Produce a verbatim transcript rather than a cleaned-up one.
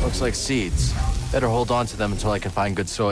Looks like seeds. Better hold on to them until I can find good soil.